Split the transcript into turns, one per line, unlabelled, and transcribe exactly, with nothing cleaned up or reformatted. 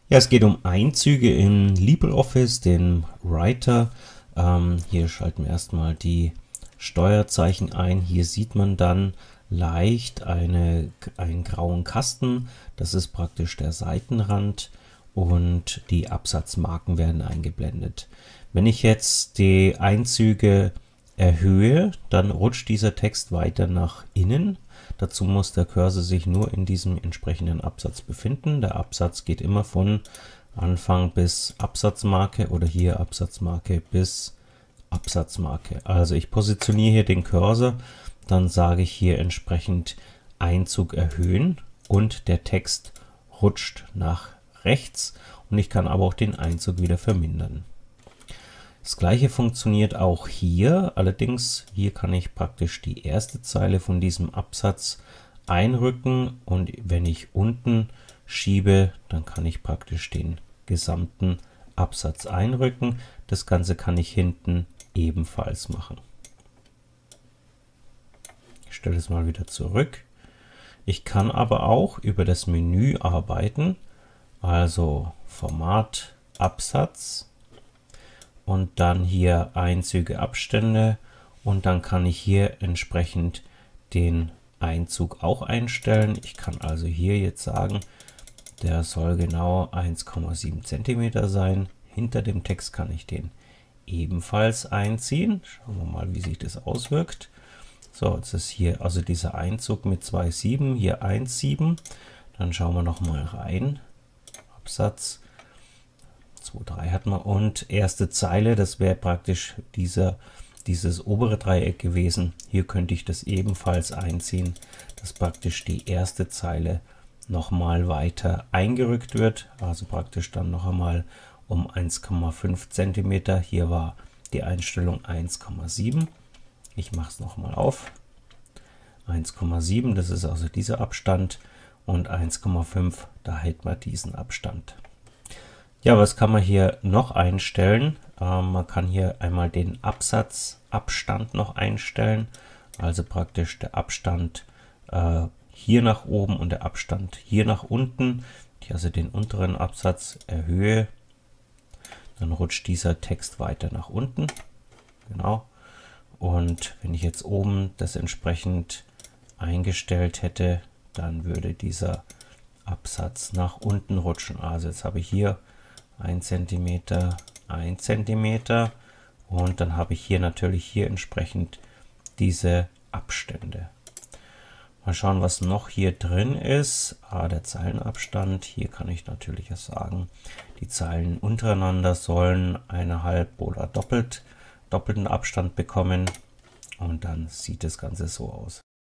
Ja, es geht um Einzüge in LibreOffice, den Writer. Ähm, hier schalten wir erstmal die Steuerzeichen ein. Hier sieht man dann leicht eine, einen grauen Kasten. Das ist praktisch der Seitenrand und die Absatzmarken werden eingeblendet. Wenn ich jetzt die Einzüge erhöhe, dann rutscht dieser Text weiter nach innen. Dazu muss der Cursor sich nur in diesem entsprechenden Absatz befinden. Der Absatz geht immer von Anfang bis Absatzmarke oder hier Absatzmarke bis Absatzmarke. Also ich positioniere hier den Cursor, dann sage ich hier entsprechend Einzug erhöhen und der Text rutscht nach rechts und ich kann aber auch den Einzug wieder vermindern. Das gleiche funktioniert auch hier, allerdings hier kann ich praktisch die erste Zeile von diesem Absatz einrücken und wenn ich unten schiebe, dann kann ich praktisch den gesamten Absatz einrücken. Das Ganze kann ich hinten ebenfalls machen. Ich stelle es mal wieder zurück. Ich kann aber auch über das Menü arbeiten, also Format, Absatz. Und dann hier Einzüge, Abstände und dann kann ich hier entsprechend den Einzug auch einstellen. Ich kann also hier jetzt sagen, der soll genau eins Komma sieben Zentimeter sein. Hinter dem Text kann ich den ebenfalls einziehen. Schauen wir mal, wie sich das auswirkt. So, jetzt ist hier also dieser Einzug mit zwei Komma sieben, hier eins Komma sieben. Dann schauen wir noch mal rein. Absatz. zwei, drei hat man und erste Zeile, das wäre praktisch dieser, dieses obere Dreieck gewesen. Hier könnte ich das ebenfalls einziehen, dass praktisch die erste Zeile nochmal weiter eingerückt wird, also praktisch dann noch einmal um eins Komma fünf Zentimeter. Hier war die Einstellung eins Komma sieben. Ich mache es nochmal auf. eins Komma sieben, das ist also dieser Abstand und eins Komma fünf, da hält man diesen Abstand. Ja, was kann man hier noch einstellen? Ähm, man kann hier einmal den Absatzabstand noch einstellen, also praktisch der Abstand äh, hier nach oben und der Abstand hier nach unten. Ich also den unteren Absatz erhöhe, dann rutscht dieser Text weiter nach unten. Genau. Und wenn ich jetzt oben das entsprechend eingestellt hätte, dann würde dieser Absatz nach unten rutschen. Also jetzt habe ich hier ein Zentimeter, ein Zentimeter und dann habe ich hier natürlich hier entsprechend diese Abstände. Mal schauen, was noch hier drin ist. Ah, der Zeilenabstand. Hier kann ich natürlich auch sagen, die Zeilen untereinander sollen eineinhalb oder doppelt, doppelten Abstand bekommen und dann sieht das Ganze so aus.